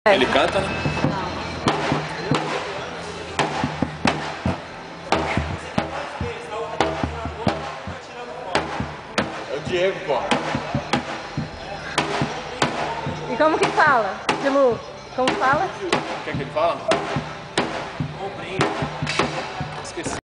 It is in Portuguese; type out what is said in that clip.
Ele canta, né? É o Diego, pô. E como que fala, Dilu? Como fala? O que é que ele fala? Esqueci.